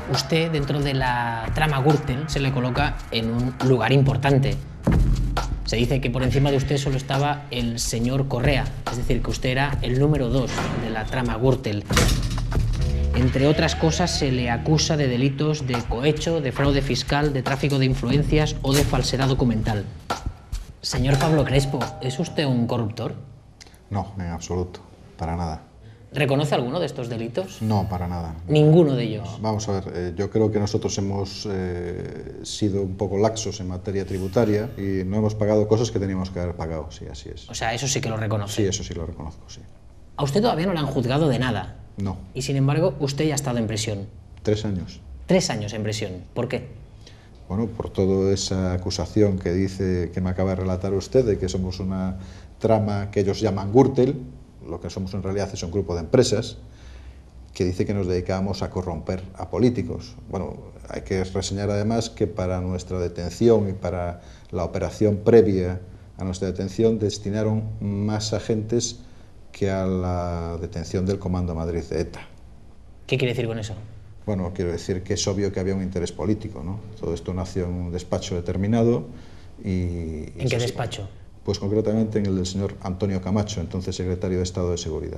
Usted, dentro de la trama Gürtel, se le coloca en un lugar importante. Se dice que por encima de usted solo estaba el señor Correa, es decir, que usted era el número 2 de la trama Gürtel. Entre otras cosas, se le acusa de delitos de cohecho, de fraude fiscal, de tráfico de influencias o de falsedad documental. Señor Pablo Crespo, ¿es usted un corruptor? No, en absoluto, para nada. ¿Reconoce alguno de estos delitos? No, para nada. ¿Ninguno de ellos? No, vamos a ver, yo creo que nosotros hemos sido un poco laxos en materia tributaria y no hemos pagado cosas que teníamos que haber pagado, sí, así es. O sea, eso sí que lo reconoce. Sí, eso sí lo reconozco, sí. A usted todavía no le han juzgado de nada. No. Y sin embargo, usted ya ha estado en prisión. 3 años. 3 años en prisión. ¿Por qué? Bueno, por toda esa acusación que dice, que me acaba de relatar usted, de que somos una trama que ellos llaman Gürtel. Lo que somos en realidad es un grupo de empresas que dice que nos dedicábamos a corromper a políticos. Bueno, hay que reseñar además que para nuestra detención y para la operación previa a nuestra detención destinaron más agentes que a la detención del Comando Madrid de ETA. ¿Qué quiere decir con eso? Bueno, quiero decir que es obvio que había un interés político, ¿no? Todo esto nació en un despacho determinado y... ¿En qué despacho? Pues concretamente en el del señor Antonio Camacho, entonces secretario de Estado de Seguridad.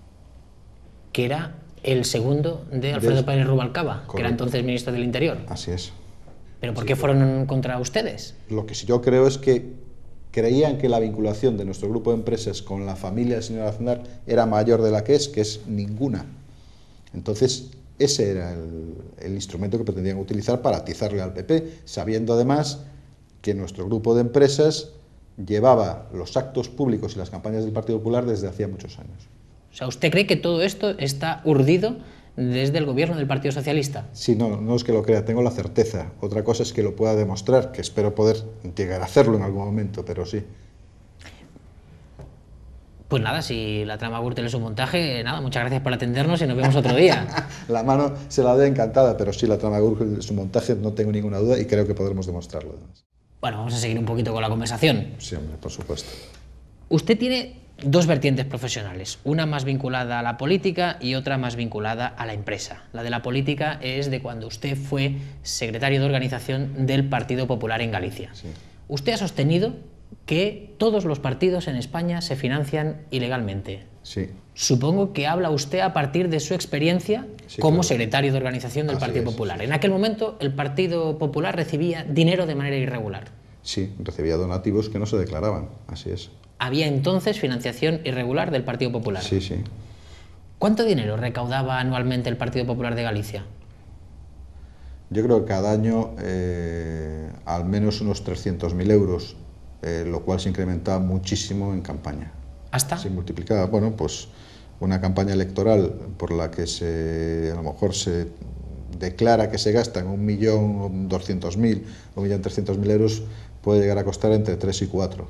Que era el segundo de Alfredo Pérez Rubalcaba, que era entonces ministro del Interior. Así es. ¿Pero por qué fueron contra ustedes? Lo que yo creo es que creían que la vinculación de nuestro grupo de empresas con la familia del señor Aznar era mayor de la que es ninguna. Entonces, ese era el instrumento que pretendían utilizar para atizarle al PP, sabiendo además que nuestro grupo de empresas llevaba los actos públicos y las campañas del Partido Popular desde hacía muchos años. O sea, ¿usted cree que todo esto está urdido desde el gobierno del Partido Socialista? Sí, no es que lo crea, tengo la certeza. Otra cosa es que lo pueda demostrar, que espero poder llegar a hacerlo en algún momento, pero sí. Pues nada, si la trama Gürtel es un montaje, nada, muchas gracias por atendernos y nos vemos otro día. La mano se la doy encantada, pero sí, la trama Gürtel es un montaje, no tengo ninguna duda y creo que podremos demostrarlo además. Bueno, vamos a seguir un poquito con la conversación. Sí, hombre, por supuesto. Usted tiene dos vertientes profesionales, una más vinculada a la política y otra más vinculada a la empresa. La de la política es de cuando usted fue secretario de organización del Partido Popular en Galicia. Sí. Usted ha sostenido que todos los partidos en España se financian ilegalmente. Sí. Supongo que habla usted a partir de su experiencia como secretario de organización del Partido Popular. En aquel momento el Partido Popular recibía dinero de manera irregular. Sí, recibía donativos que no se declaraban, así es. Había entonces financiación irregular del Partido Popular. Sí, sí. ¿Cuánto dinero recaudaba anualmente el Partido Popular de Galicia? Yo creo que cada año al menos unos 300.000 euros, lo cual se incrementaba muchísimo en campaña. ¿Hasta? Se multiplicaba, bueno, pues una campaña electoral por la que a lo mejor se declara que se gastan 1.200.000 o 1.300.000 euros, puede llegar a costar entre 3 y 4.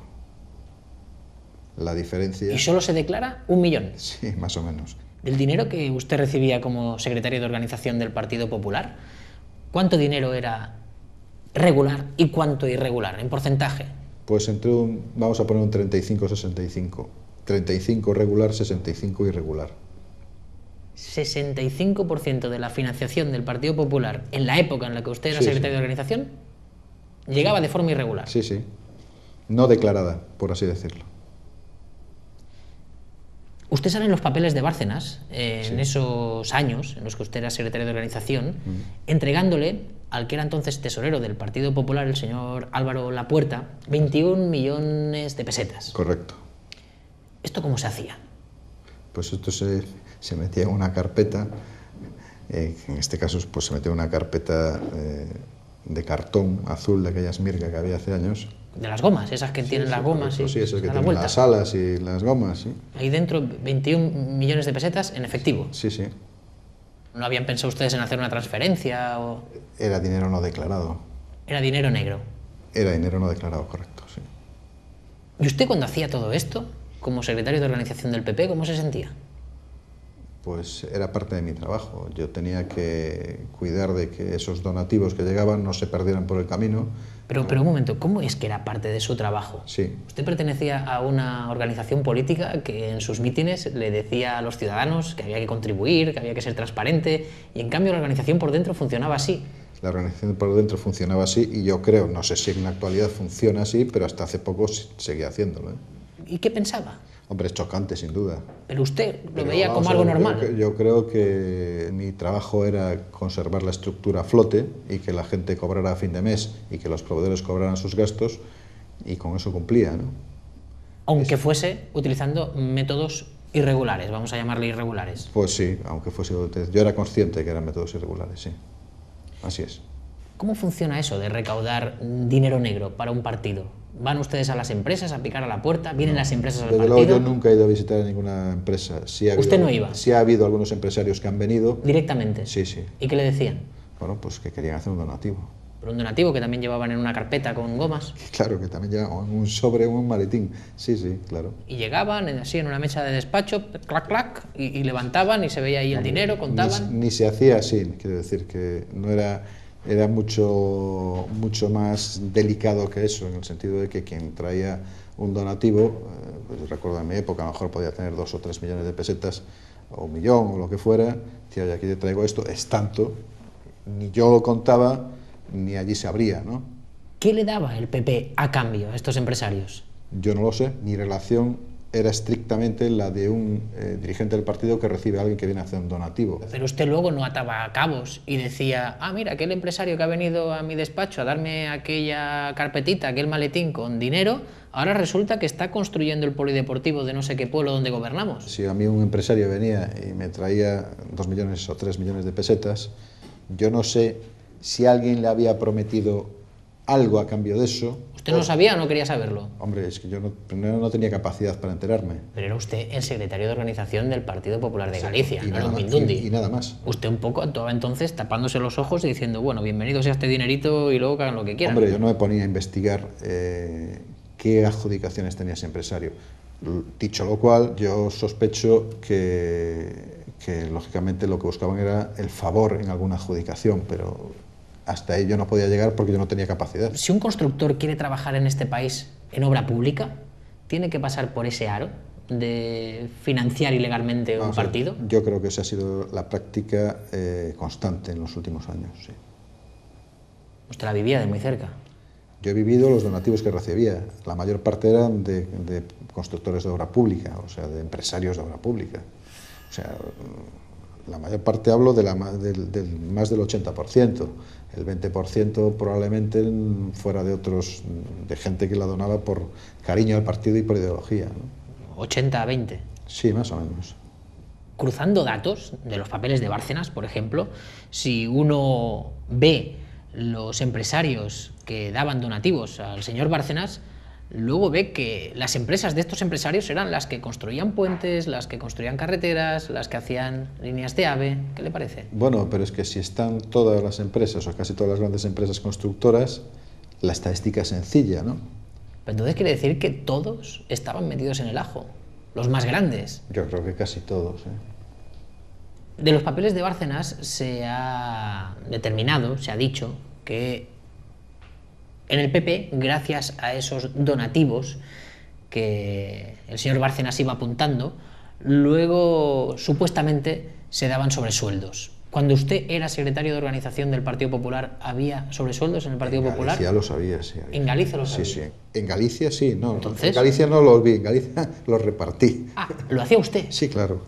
La diferencia... ¿Y solo se declara 1 millón? Sí, más o menos. Del dinero que usted recibía como secretario de organización del Partido Popular, ¿cuánto dinero era regular y cuánto irregular, en porcentaje? Pues vamos a poner un 35-65. 35 regular, 65 irregular. 65% de la financiación del Partido Popular en la época en la que usted era secretario de organización llegaba de forma irregular. Sí, sí. No declarada, por así decirlo. Usted sale en los papeles de Bárcenas, en esos años en los que usted era secretario de organización, entregándole al que era entonces tesorero del Partido Popular, el señor Álvaro Lapuerta, 21 millones de pesetas. Correcto. ¿Esto cómo se hacía? Pues esto se metía en una carpeta, en este caso pues se metía en una carpeta de cartón azul de aquellas Mirga que había hace años. De las gomas, esas que tienen las gomas. Sí, esas que tienen las alas y las gomas, sí. Ahí dentro 21 millones de pesetas en efectivo. Sí, sí. ¿No habían pensado ustedes en hacer una transferencia o...? Era dinero no declarado. Era dinero negro. Era dinero no declarado, correcto, sí. ¿Y usted cuando hacía todo esto, como secretario de organización del PP, cómo se sentía? Pues era parte de mi trabajo. Yo tenía que cuidar de que esos donativos que llegaban no se perdieran por el camino. Pero un momento, ¿cómo es que era parte de su trabajo? Sí. Usted pertenecía a una organización política que en sus mítines le decía a los ciudadanos que había que contribuir, que había que ser transparente, y en cambio la organización por dentro funcionaba así. La organización por dentro funcionaba así y yo creo, no sé si en la actualidad funciona así, pero hasta hace poco seguía haciéndolo, ¿eh? ¿Y qué pensaba? Hombre, es chocante, sin duda. Pero usted lo Pero veía vamos como a algo ver, normal. Yo creo que mi trabajo era conservar la estructura a flote y que la gente cobrara a fin de mes y que los proveedores cobraran sus gastos, y con eso cumplía, ¿no? Aunque fuese utilizando métodos irregulares, vamos a llamarle irregulares. Pues sí, aunque fuese... Yo era consciente que eran métodos irregulares, sí. Así es. ¿Cómo funciona eso de recaudar dinero negro para un partido? ¿Van ustedes a las empresas a picar a la puerta? ¿Vienen las empresas al Desde partido? luego yo nunca he ido a visitar a ninguna empresa. Sí ha habido, ¿Usted no iba? Sí ha habido algunos empresarios que han venido. ¿Directamente? Sí, sí. ¿Y qué le decían? Bueno, pues que querían hacer un donativo. ¿Pero un donativo que también llevaban en una carpeta con gomas? Claro, que también llevaban un sobre o un maletín. Sí, sí, claro. Y llegaban así en una mesa de despacho, clac, clac, y levantaban y se veía ahí el dinero, contaban. Ni se hacía así, quiero decir que no era... Era mucho más delicado que eso, en el sentido de que quien traía un donativo, pues recuerdo en mi época, a lo mejor podía tener 2 o 3 millones de pesetas, o 1 millón, o lo que fuera, decía, oye, aquí te traigo esto, es tanto, ni yo lo contaba, ni allí se abría, ¿no? ¿Qué le daba el PP a cambio a estos empresarios? Yo no lo sé, mi relación era estrictamente la de un dirigente del partido que recibe a alguien que viene a hacer un donativo. Pero usted luego no ataba cabos y decía, ah, mira, aquel empresario que ha venido a mi despacho a darme aquella carpetita, aquel maletín con dinero, ahora resulta que está construyendo el polideportivo de no sé qué pueblo donde gobernamos. Si a mí un empresario venía y me traía 2 millones o 3 millones de pesetas, yo no sé si alguien le había prometido algo a cambio de eso. ¿Usted no sabía o no quería saberlo? Hombre, es que yo primero no tenía capacidad para enterarme. Pero era usted el secretario de organización del Partido Popular de Galicia, Y no era un nada, Mindundi. y nada más. Usted un poco actuaba entonces tapándose los ojos y diciendo, bueno, bienvenido sea este dinerito y luego que hagan lo que quieran. Hombre, yo no me ponía a investigar qué adjudicaciones tenía ese empresario. Dicho lo cual, yo sospecho que lógicamente lo que buscaban era el favor en alguna adjudicación, pero hasta ahí yo no podía llegar porque yo no tenía capacidad. Si un constructor quiere trabajar en este país en obra pública, ¿tiene que pasar por ese aro de financiar ilegalmente un partido? Yo creo que esa ha sido la práctica constante en los últimos años, sí. Usted la vivía de muy cerca. Yo he vivido los donativos que recibía. La mayor parte eran de constructores de obra pública, o sea, de empresarios de obra pública. O sea, la mayor parte hablo del más del 80%. El 20% probablemente fuera de otros, de gente que la donaba por cariño al partido y por ideología, ¿no? 80-20. Sí, más o menos. Cruzando datos de los papeles de Bárcenas, por ejemplo, si uno ve los empresarios que daban donativos al señor Bárcenas, luego ve que las empresas de estos empresarios eran las que construían puentes, las que construían carreteras, las que hacían líneas de AVE. ¿Qué le parece? Bueno, pero es que si están todas las empresas, o casi todas las grandes empresas constructoras, la estadística es sencilla, ¿no? Pero entonces quiere decir que todos estaban metidos en el ajo, los más grandes. Yo creo que casi todos, ¿eh? De los papeles de Bárcenas se ha determinado, se ha dicho, que en el PP, gracias a esos donativos que el señor Bárcenas iba apuntando, luego supuestamente se daban sobresueldos. Cuando usted era secretario de organización del Partido Popular, ¿había sobresueldos en el Partido Popular? En Galicia lo sabía, sí. ¿En Galicia lo sabía? Sí, sí. En Galicia sí, no. ¿Entonces? En Galicia no los vi, en Galicia los repartí. Ah, ¿lo hacía usted? Sí, claro.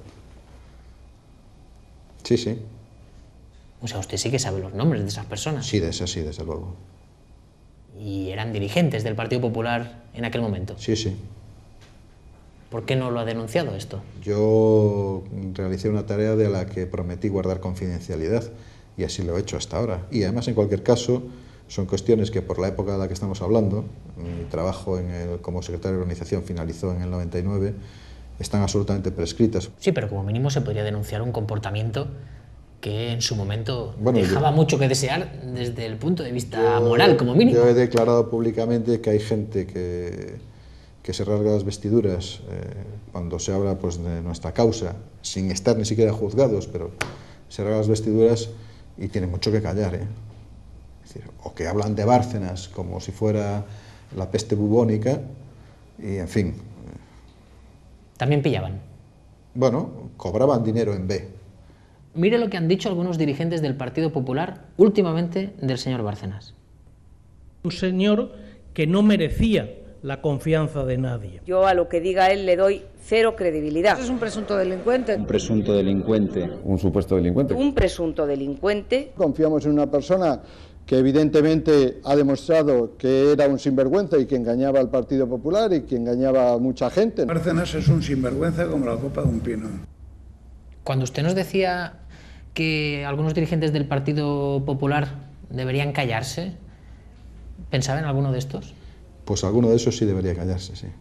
Sí, sí. O sea, usted sí que sabe los nombres de esas personas. Sí, desde luego. Y eran dirigentes del Partido Popular en aquel momento. Sí, sí. ¿Por qué no lo ha denunciado esto? Yo realicé una tarea de la que prometí guardar confidencialidad y así lo he hecho hasta ahora. Y además, en cualquier caso, son cuestiones que por la época de la que estamos hablando, mi trabajo como secretario de organización finalizó en el 99, están absolutamente prescritas. Sí, pero como mínimo se podría denunciar un comportamiento que en su momento dejaba mucho que desear desde el punto de vista moral, como mínimo. Yo he declarado públicamente que hay gente que que se rasga las vestiduras cuando se habla pues, de nuestra causa, sin estar ni siquiera juzgados, pero se rasga las vestiduras y tiene mucho que callar, ¿eh? Es decir, o que hablan de Bárcenas como si fuera la peste bubónica, y en fin. ¿También pillaban? Bueno, cobraban dinero en B. Mire lo que han dicho algunos dirigentes del Partido Popular últimamente del señor Bárcenas. Un señor que no merecía la confianza de nadie. Yo a lo que diga él le doy cero credibilidad. Es un presunto delincuente. Un presunto delincuente. Un supuesto delincuente. Un presunto delincuente. Confiamos en una persona que evidentemente ha demostrado que era un sinvergüenza y que engañaba al Partido Popular y que engañaba a mucha gente. Bárcenas es un sinvergüenza como la copa de un pino. Cuando usted nos decía que algunos dirigentes del Partido Popular deberían callarse, ¿pensaba en alguno de estos? Pues alguno de esos sí debería callarse, sí.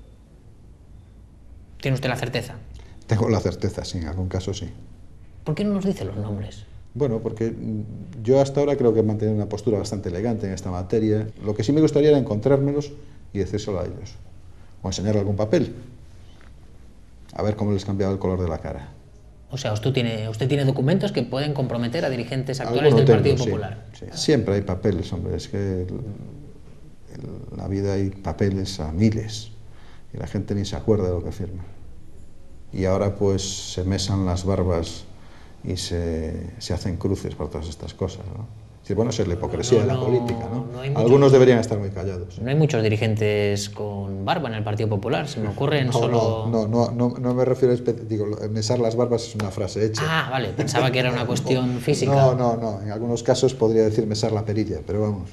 ¿Tiene usted la certeza? Tengo la certeza, sí, en algún caso sí. ¿Por qué no nos dice los nombres? Bueno, porque yo hasta ahora creo que he mantenido una postura bastante elegante en esta materia. Lo que sí me gustaría era encontrármelos y decírselo a ellos. O enseñarle algún papel. A ver cómo les cambiaba el color de la cara. O sea, usted tiene documentos que pueden comprometer a dirigentes actuales del Partido Popular. Sí. Siempre hay papeles, hombre. Es que en la vida hay papeles a miles. Y la gente ni se acuerda de lo que firma. Y ahora pues se mesan las barbas y se hacen cruces por todas estas cosas, ¿no? Es decir, bueno, esa es la hipocresía de la política, ¿no? Algunos deberían estar muy callados. No hay muchos dirigentes con barba en el Partido Popular, se me ocurren solo... No me refiero a... Digo, mesar las barbas es una frase hecha. Ah, vale, pensaba que era una cuestión física. No, en algunos casos podría decir mesar la perilla, pero vamos.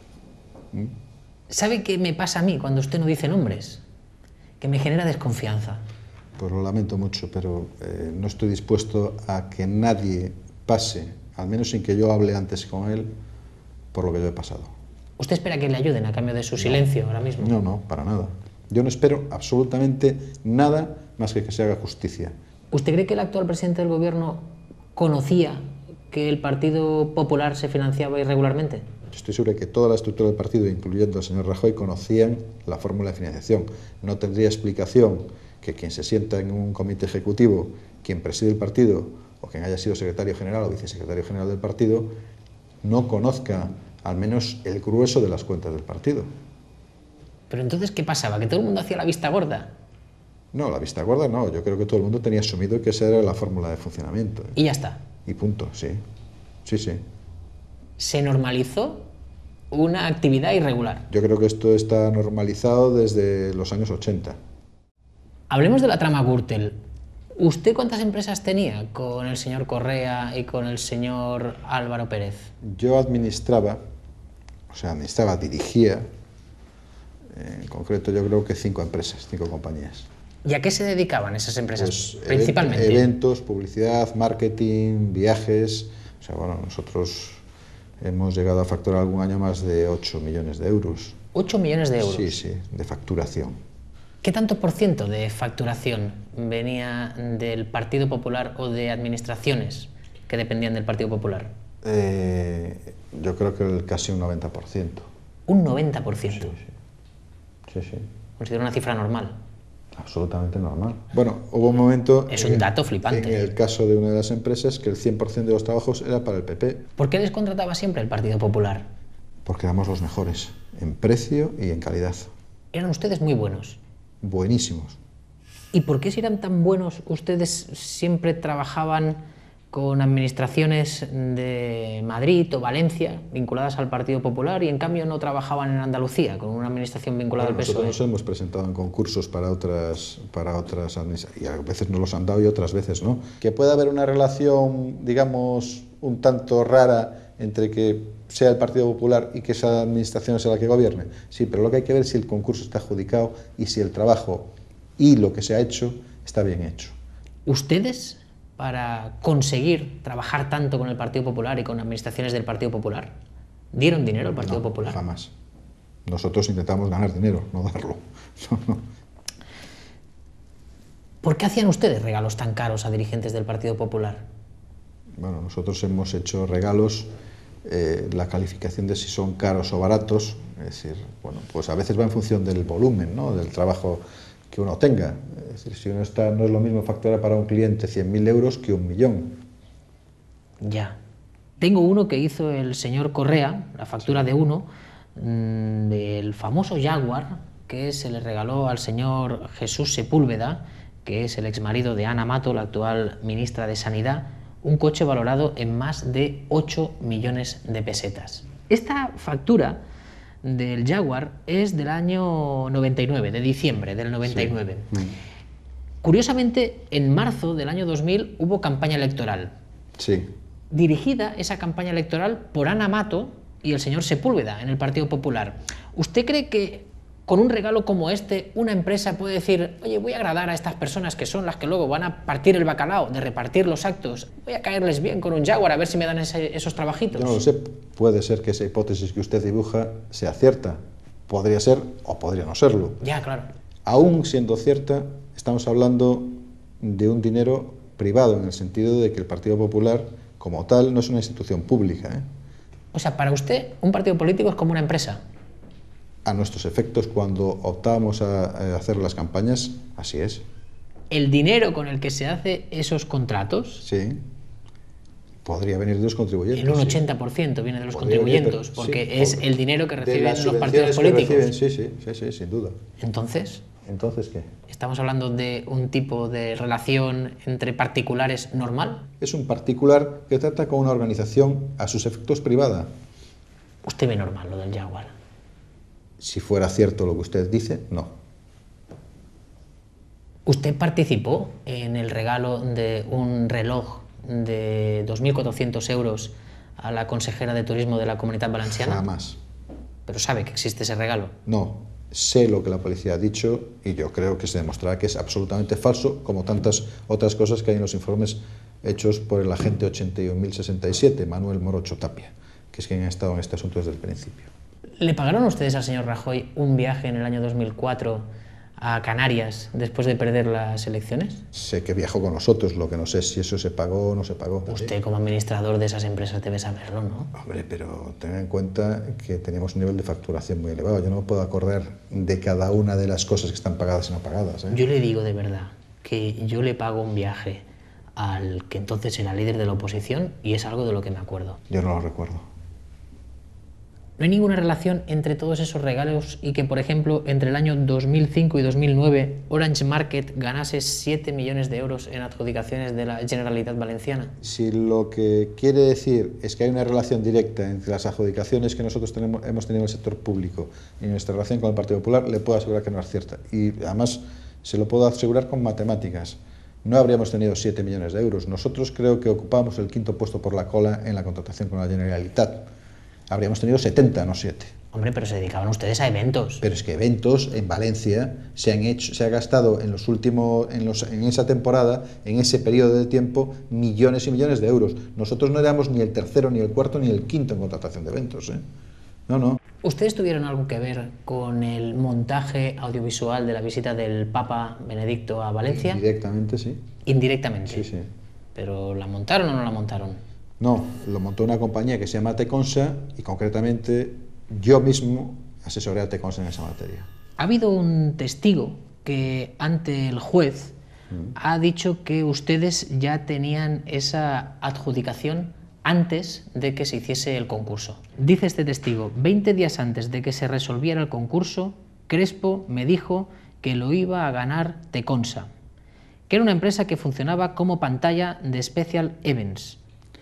¿Sabe qué me pasa a mí cuando usted no dice nombres? Que me genera desconfianza. Pues lo lamento mucho, pero no estoy dispuesto a que nadie pase, al menos sin que yo hable antes con él, por lo que yo he pasado. ¿Usted espera que le ayuden a cambio de su silencio ahora mismo? No, para nada. Yo no espero absolutamente nada más que se haga justicia. ¿Usted cree que el actual presidente del gobierno conocía que el Partido Popular se financiaba irregularmente? Estoy seguro de que toda la estructura del partido, incluyendo al señor Rajoy, conocían la fórmula de financiación. No tendría explicación que quien se sienta en un comité ejecutivo, quien preside el partido o quien haya sido secretario general o vicesecretario general del partido, no conozca al menos el grueso de las cuentas del partido. Pero entonces, ¿qué pasaba? ¿Que todo el mundo hacía la vista gorda? No, la vista gorda no. Yo creo que todo el mundo tenía asumido que esa era la fórmula de funcionamiento. Y ya está. Y punto, sí. Sí. ¿Se normalizó una actividad irregular? Yo creo que esto está normalizado desde los años 80. Hablemos de la trama Gürtel. ¿Usted cuántas empresas tenía con el señor Correa y con el señor Álvaro Pérez? Yo administraba, dirigía, en concreto yo creo que 5 empresas, 5 compañías. ¿Y a qué se dedicaban esas empresas Pues, principalmente? Eventos, publicidad, marketing, viajes. O sea, bueno, nosotros hemos llegado a facturar algún año más de 8 millones de euros. ¿8 millones de euros? Sí, de facturación. ¿Qué tanto por ciento de facturación venía del Partido Popular o de administraciones que dependían del Partido Popular? Yo creo que casi un 90%. ¿Un 90%? Sí. ¿Considera una cifra normal? Absolutamente normal. Bueno, hubo un momento... Es un dato flipante. En el caso de una de las empresas, que el 100% de los trabajos era para el PP. ¿Por qué les contrataba siempre el Partido Popular? Porque éramos los mejores, en precio y en calidad. Eran ustedes muy buenos. Buenísimos. ¿Y por qué si eran tan buenos ustedes siempre trabajaban con administraciones de Madrid o Valencia vinculadas al Partido Popular y en cambio no trabajaban en Andalucía con una administración vinculada al PSOE? Nosotros nos hemos presentado en concursos para otras administraciones y a veces nos los han dado y otras veces no. Que pueda haber una relación, digamos, un tanto rara entre que sea el Partido Popular y que esa administración sea la que gobierne. Sí, pero lo que hay que ver es si el concurso está adjudicado y si el trabajo y lo que se ha hecho está bien hecho. ¿Ustedes, para conseguir trabajar tanto con el Partido Popular y con administraciones del Partido Popular, dieron dinero al Partido Popular? Jamás. Nosotros intentamos ganar dinero, no darlo. ¿Por qué hacían ustedes regalos tan caros a dirigentes del Partido Popular? Bueno, nosotros hemos hecho regalos la calificación de si son caros o baratos, es decir, bueno, pues a veces va en función del volumen, ¿no?, del trabajo que uno tenga. Es decir, si uno está, no es lo mismo facturar para un cliente 100.000 euros que 1 millón. Ya. Tengo uno que hizo el señor Correa, la factura de uno, del famoso Jaguar, que se le regaló al señor Jesús Sepúlveda, que es el exmarido de Ana Mato, la actual ministra de Sanidad, un coche valorado en más de 8 millones de pesetas. Esta factura del Jaguar es del año 99, de diciembre del 99. Sí. Curiosamente, en marzo del año 2000 hubo campaña electoral. Sí. Dirigida esa campaña electoral por Ana Mato y el señor Sepúlveda en el Partido Popular. ¿Usted cree que con un regalo como este una empresa puede decir, oye, voy a agradar a estas personas que son las que luego van a partir el bacalao de repartir los actos, voy a caerles bien con un Jaguar a ver si me dan esos trabajitos? Yo no lo sé, puede ser que esa hipótesis que usted dibuja sea cierta, podría ser o podría no serlo. Ya, claro. Aún siendo cierta, estamos hablando de un dinero privado, en el sentido de que el Partido Popular como tal no es una institución pública, ¿eh? O sea, para usted un partido político es como una empresa. A nuestros efectos, cuando optábamos a hacer las campañas, así es. ¿El dinero con el que se hace esos contratos? Sí. Podría venir de los contribuyentes. En un 80% viene de los contribuyentes, porque sí, es el dinero que reciben los partidos políticos. Sí, sin duda. ¿Entonces? ¿Entonces qué? ¿Estamos hablando de un tipo de relación entre particulares normal? Es un particular que trata con una organización a sus efectos privada. ¿Usted ve normal lo del Jaguar? Si fuera cierto lo que usted dice, no. ¿Usted participó en el regalo de un reloj de 2.400 euros a la consejera de Turismo de la Comunitat Valenciana? Jamás. ¿Pero sabe que existe ese regalo? No, sé lo que la policía ha dicho y yo creo que se demostrará que es absolutamente falso, como tantas otras cosas que hay en los informes hechos por el agente 81.067, Manuel Morocho Tapia, que es quien ha estado en este asunto desde el principio. ¿Le pagaron ustedes al señor Rajoy un viaje en el año 2004 a Canarias después de perder las elecciones? Sé que viajó con nosotros, lo que no sé si eso se pagó o no se pagó. Usted, como administrador de esas empresas, debe saberlo, ¿no? Hombre, pero tenga en cuenta que teníamos un nivel de facturación muy elevado. Yo no me puedo acordar de cada una de las cosas que están pagadas y no pagadas, ¿eh? Yo le digo de verdad que yo le pago un viaje al que entonces era líder de la oposición y es algo de lo que me acuerdo. Yo no lo recuerdo. ¿No hay ninguna relación entre todos esos regalos y que, por ejemplo, entre el año 2005 y 2009 Orange Market ganase 7 millones de euros en adjudicaciones de la Generalitat Valenciana? Si lo que quiere decir es que hay una relación directa entre las adjudicaciones que nosotros hemos tenido en el sector público y nuestra relación con el Partido Popular, le puedo asegurar que no es cierta. Y además se lo puedo asegurar con matemáticas. No habríamos tenido 7 millones de euros. Nosotros creo que ocupamos el 5.º puesto por la cola en la contratación con la Generalitat. Habríamos tenido 70, no 7. Hombre, pero se dedicaban ustedes a eventos. Pero es que eventos en Valencia se ha gastado en esa temporada, en ese periodo de tiempo, millones y millones de euros. Nosotros no éramos ni el tercero, ni el cuarto, ni el quinto en contratación de eventos, ¿eh? No. ¿Ustedes tuvieron algo que ver con el montaje audiovisual de la visita del Papa Benedicto a Valencia? Indirectamente, sí. ¿Indirectamente? Sí. ¿Pero la montaron o no la montaron? No, lo montó una compañía que se llama Teconsa y concretamente yo mismo asesoré a Teconsa en esa materia. Ha habido un testigo que ante el juez ha dicho que ustedes ya tenían esa adjudicación antes de que se hiciese el concurso. Dice este testigo, 20 días antes de que se resolviera el concurso, Crespo me dijo que lo iba a ganar Teconsa, que era una empresa que funcionaba como pantalla de Special Events.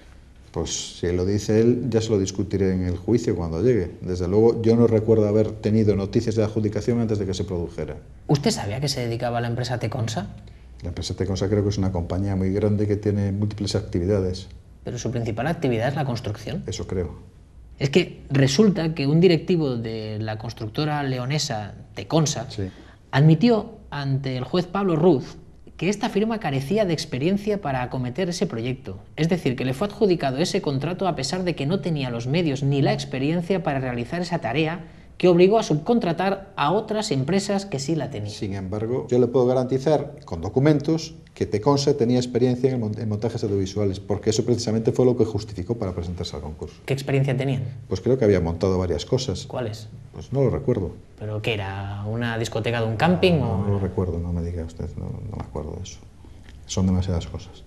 Pues si lo dice él, ya se lo discutiré en el juicio cuando llegue. Desde luego, yo no recuerdo haber tenido noticias de adjudicación antes de que se produjera. ¿Usted sabía a qué se dedicaba la empresa Teconsa? La empresa Teconsa creo que es una compañía muy grande que tiene múltiples actividades. ¿Pero su principal actividad es la construcción? Eso creo. Es que resulta que un directivo de la constructora leonesa Teconsa admitió ante el juez Pablo Ruz que esta firma carecía de experiencia para acometer ese proyecto. Es decir, que le fue adjudicado ese contrato a pesar de que no tenía los medios ni la experiencia para realizar esa tarea, que obligó a subcontratar a otras empresas que sí la tenían. Sin embargo, yo le puedo garantizar con documentos que te consta tenía experiencia en montajes audiovisuales, porque eso precisamente fue lo que justificó para presentarse al concurso. ¿Qué experiencia tenían? Pues creo que había montado varias cosas. ¿Cuáles? Pues no lo recuerdo. ¿Pero qué era? ¿Una discoteca de un camping? No o... lo recuerdo, no me diga usted, no me acuerdo de eso. Son demasiadas cosas.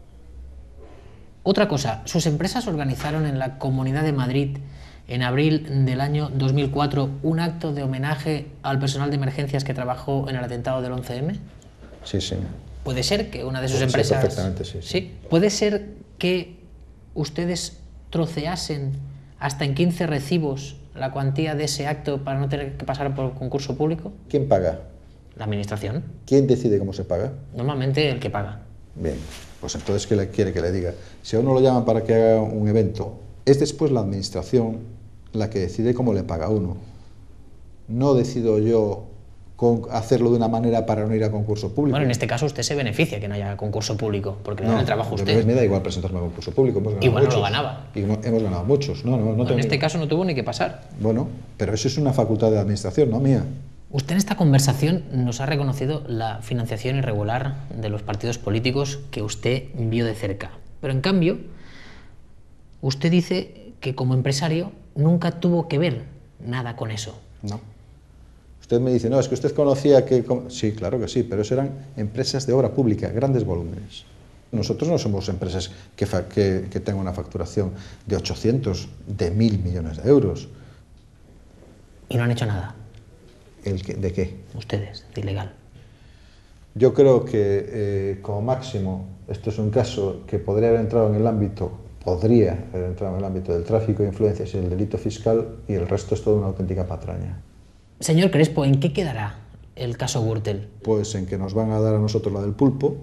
Otra cosa, sus empresas organizaron en la Comunidad de Madrid en abril del año 2004 un acto de homenaje al personal de emergencias que trabajó en el atentado del 11M. Sí, sí. ¿Puede ser que una de sus Sí, empresas... perfectamente, sí, ¿Sí? ¿Puede ser que ustedes troceasen hasta en 15 recibos la cuantía de ese acto para no tener que pasar por concurso público? ¿Quién paga? La administración. ¿Quién decide cómo se paga? Normalmente el que paga. Bien, pues entonces, ¿qué le quiere que le diga? Si a uno lo llaman para que haga un evento, es después la administración la que decide cómo le paga a uno. No decido yo hacerlo de una manera para no ir a concurso público. Bueno, en este caso usted se beneficia que no haya concurso público, porque le dan el trabajo a pero usted. me da igual presentarme a concurso público. Hemos ganado Igual no muchos. lo ganaba. Y hemos ganado muchos. No En este caso no tuvo ni que pasar. Bueno, pero eso es una facultad de la administración, no mía. Usted en esta conversación nos ha reconocido la financiación irregular de los partidos políticos que usted vio de cerca. Pero en cambio, usted dice que como empresario nunca tuvo que ver nada con eso. No. Usted me dice, no, es que usted conocía que... Sí, claro que sí, pero eso eran empresas de obra pública, grandes volúmenes. Nosotros no somos empresas que tengan una facturación de 800, de 1.000 millones de euros. ¿Y no han hecho nada? ¿De qué? Ustedes, de ilegal. Yo creo que como máximo, esto es un caso que podría haber entrado en el ámbito del tráfico de influencias y el delito fiscal, y el resto es toda una auténtica patraña. Señor Crespo, ¿en qué quedará el caso Gürtel? Pues en que nos van a dar a nosotros la del pulpo,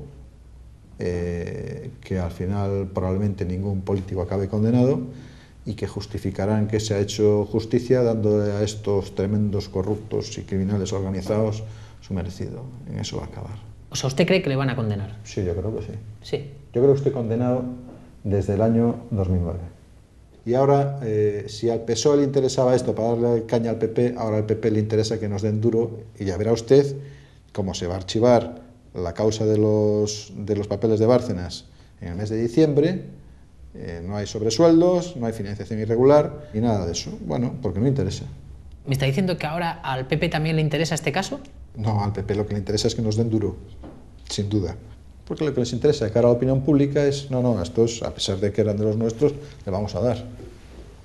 que al final probablemente ningún político acabe condenado, y que justificarán que se ha hecho justicia dándole a estos tremendos corruptos y criminales organizados su merecido. En eso va a acabar. O sea, ¿usted cree que le van a condenar? Sí, yo creo que sí. Sí. Yo creo que estoy condenado desde el año 2009. Y ahora, si al PSOE le interesaba esto para darle caña al PP, ahora al PP le interesa que nos den duro, y ya verá usted cómo se va a archivar la causa de los papeles de Bárcenas en el mes de diciembre. No hay sobresueldos, no hay financiación irregular y nada de eso. Bueno, porque no interesa. ¿Me está diciendo que ahora al PP también le interesa este caso? No, al PP lo que le interesa es que nos den duro, sin duda. Porque lo que les interesa de cara a la opinión pública es, no, a estos, a pesar de que eran de los nuestros, le vamos a dar.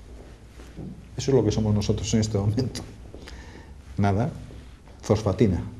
Eso es lo que somos nosotros en este momento. Nada, fosfatina.